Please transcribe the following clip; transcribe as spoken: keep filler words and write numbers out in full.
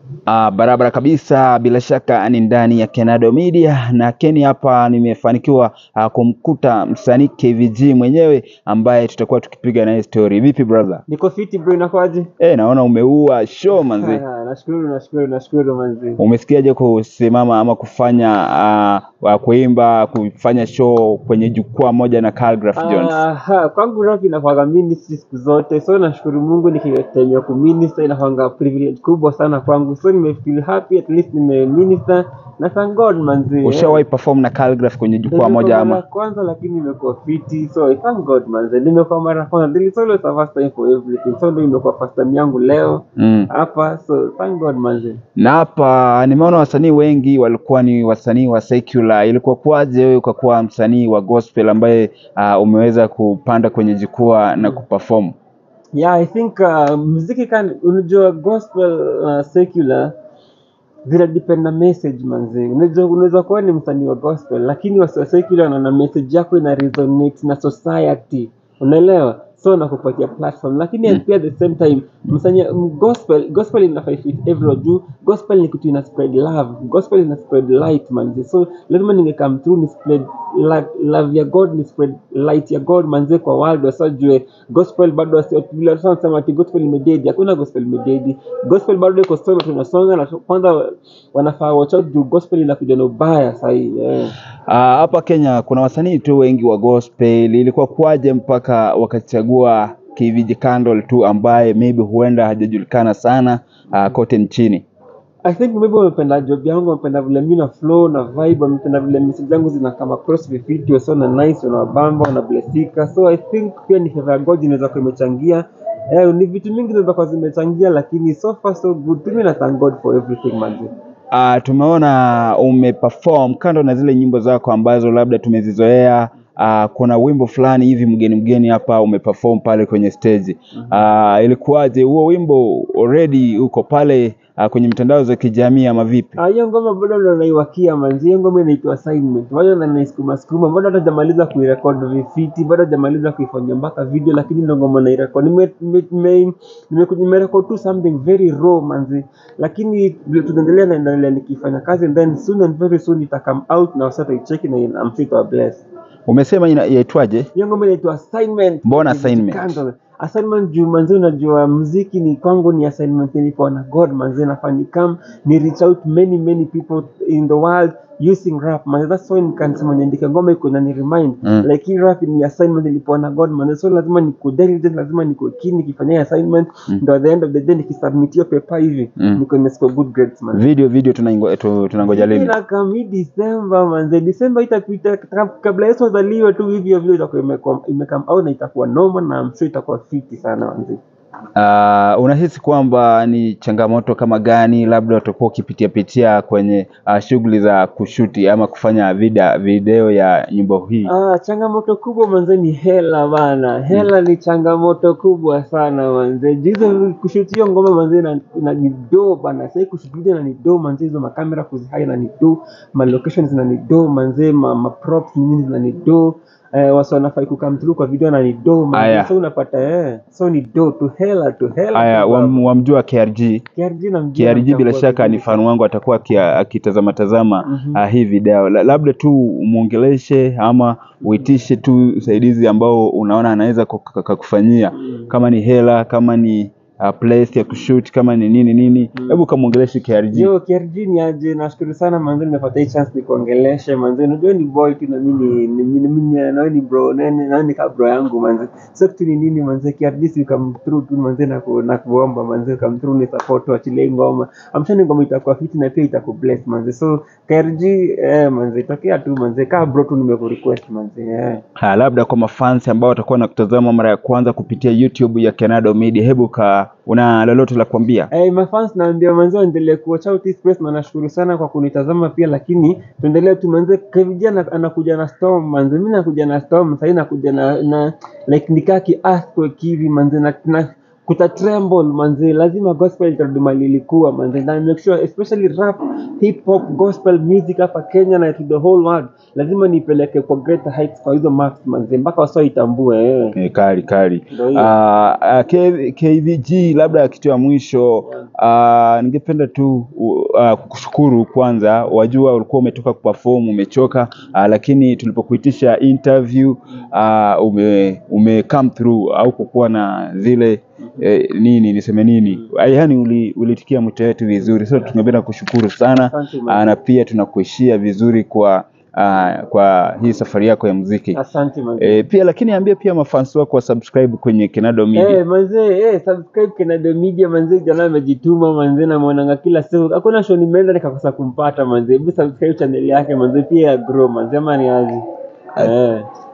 Uh, barabara kabisa, bila shaka ni ndani ya Kenado Media na Keni hapa nimefanikiwa uh, kumkuta msanii K V G mwenyewe ambaye tutakuwa tukipiga naye story. Vipi brother? Niko fiti bro, inakuaje? Eh, naona umeua show manzi. Nashukuru, nashukuru, nashukuru manzi. Umesikiaje kusimama ama kufanya uh, kuimba kufanya show kwenye jukwaa moja na Khaligraphy Jones? Ah, kwangu rap inakuwa ministry siku zote. So nashukuru Mungu nikitemea ku minister inakuwa privilege kubwa sana kwangu. So nime feel happy at least nime minister na thank God manzi. Ushawahi perform na Khaligraphy kwenye jukwaa moja ama? Kwanza lakini nimekuwa fiti. So I thank God manzi. Nimekuwa mara kwanza. There is always a first time for everything. So ndio imekuwa first time yangu leo hapa. Mm. So thank God manzi. Na hapa nimeona wasanii wengi walikuwa ni wasanii wa secular. Ilikuwa kwaje wewe ukakuwa msanii wa gospel ambaye uh, umeweza kupanda kwenye jukwaa na kuperform? Yeah, I think uh, muziki kan unajua gospel uh, secular zina depend na message manzi. Unajua unaweza kuwa ni msanii wa gospel lakini wa secular na, na message yako ina resonate na society. Unaelewa? So nakupatia platform lakini mm. pia at the same time msanii gospel gospel ina fit everywhere juu gospel ni kitu ina spread love, gospel ina spread light manzi. So lazima ninge come through ni spread love, love ya God, ni spread light ya God manzi kwa world wasijue gospel bado sio bila sana sema ati gospel imededi. Hakuna gospel imededi. Gospel bado iko strong, tunasonga na kwanza wanafaa watch out juu gospel inakuja na ubaya sasa hii. Yeah. Hapa uh, Kenya kuna wasanii tu wengi wa gospel. Ilikuwa kwaje mpaka wakachagua K V G Candle tu ambaye maybe huenda hajajulikana sana uh, kote nchini? I think maybe wamependa job yangu, wamependa vile mimi na flow na vibe, wamependa vile message zangu zina kama cross the video so na nice, wana bamba na blessika. So I think pia ni favor God inaweza kumechangia. Eh, ni vitu mingi zinaweza kwa zimechangia lakini so far so good. Mimi na thank God for everything man. Uh, tumeona umeperform kando na zile nyimbo zako ambazo labda tumezizoea. Uh, kuna wimbo fulani hivi mgeni mgeni hapa umeperform pale kwenye stage. Uh, ilikuwaje huo wimbo? Already uko pale uh, kwenye mitandao za kijamii ama vipi? Ah, hiyo ngoma bado ndo naiwakia manzi. Hiyo ngoma inaitwa assignment. Bado na naisukuma sukuma, bado hajamaliza kuirecord vifiti, bado hajamaliza kuifanya mpaka video lakini ndo ngoma nairecord. Nime nime nimerecord tu something very raw manzi. Lakini tunaendelea na endelea nikifanya kazi and then soon and very soon ita come out na wasata icheck na I'm sure to bless. Umesema inaitwaje? Hiyo ngoma inaitwa assignment. Mbona assignment? Assignment juu manzi unajua muziki ni kwangu ni assignment nilipo na God manzi nafanya come ni reach out many many people in the world using rap manzi. That's why nikasema niandike ngoma iko na ni remind mm. like in rap ni assignment nilipo na God manzi. So lazima niko diligent, lazima niko keen nikifanya assignment mm. ndo at the end of the day nikisubmit hiyo paper hivi mm. niko nimescore good grades manzi. Video video tunangoja tunangoja lini? Ina kama December manzi. December itapita kabla Yesu azaliwe tu hivi hiyo itakuwa imekam au na itakuwa normal na I'm sure itakuwa fiti sana manzi. Uh, unahisi kwamba ni changamoto kama gani labda utakuwa ukipitia pitia kwenye uh, shughuli za kushuti ama kufanya video, video ya nyimbo hii? Ah, changamoto kubwa manze ni hela bana. Hela hmm. ni changamoto kubwa sana manze. Jizo kushuti hiyo ngoma manze na, na ni do bana. Sasa kushuti na ni do manze, hizo makamera kuzihaya na ni do, ma locations na ni do manze, ma, ma props nini na ni do. Eh, wasa wanafai kukam through kwa video na ni do man. So unapata eh so ni do to hela to hela. Aya, wamjua K R G? K R G na K R G bila shaka ni fan wangu, atakuwa akitazama tazama mm -hmm. uh, hii video. Labda tu umuongeleshe ama uitishe tu usaidizi ambao unaona anaweza kukufanyia mm. kama ni hela, kama ni Uh, place ya kushoot, kama ni nini nini, hebu mm. kamuongeleshe K R G. Yo K R G ni aje, nashukuru sana manze nimepata hii chance nikuongeleshe manze. Unajua ni boy tu na mimi ni mimi na ni bro nene na ni ka bro yangu manze. So kitu ni nini manze, K R G si come through tu manze na ku na kuomba manze come through ni support wachile ngoma. Amshani ngoma itakuwa fit na pia itakubless manze. So K R G eh manze tokea tu manze ka bro tu nimekurequest manze. Eh. Ha, labda kwa mafans ambao watakuwa nakutazama mara ya kwanza kupitia YouTube ya Kenado Media, hebu ka una lolote la kuambia? Eh, hey, my fans naambia manze endelee kuwatch out this space na nashukuru sana kwa kunitazama pia, lakini tuendelee tu manze. Kevijana anakuja na storm manze, mimi nakuja na storm sasa, nakuja na, na like nikaki earthquake hivi manze na, na kuta tremble manze, lazima gospel itarudi mali ilikuwa manze, na make sure especially rap, hip hop, gospel music hapa Kenya na to the whole world, lazima nipeleke kwa greater heights kwa hizo marks manze, mpaka wasio itambue eh. Eh, kali kali. Ndio hiyo. Ah, K V G, labda kitu ya mwisho, ah, ningependa tu uh, kukushukuru kwanza. Wajua ulikuwa umetoka kuperform, umechoka, ah, lakini tulipokuitisha interview ah, ume ume come through, au kukuwa na zile eh, nini niseme nini, yaani uli, ulitikia mwito wetu vizuri. So tungependa kushukuru sana. Asante, Ah, na pia tunakuishia vizuri kwa Uh, kwa hii safari yako ya muziki. Asante manze. Eh, pia lakini ambia pia mafans wako wa subscribe kwenye Kenado Media. Eh manze, eh subscribe Kenado Media manze, jana amejituma manze, na mwananga kila siku. Hakuna show nimeenda nikakosa kumpata manze. Hebu subscribe channel yake manze, pia grow manze, ama ni aje. Eh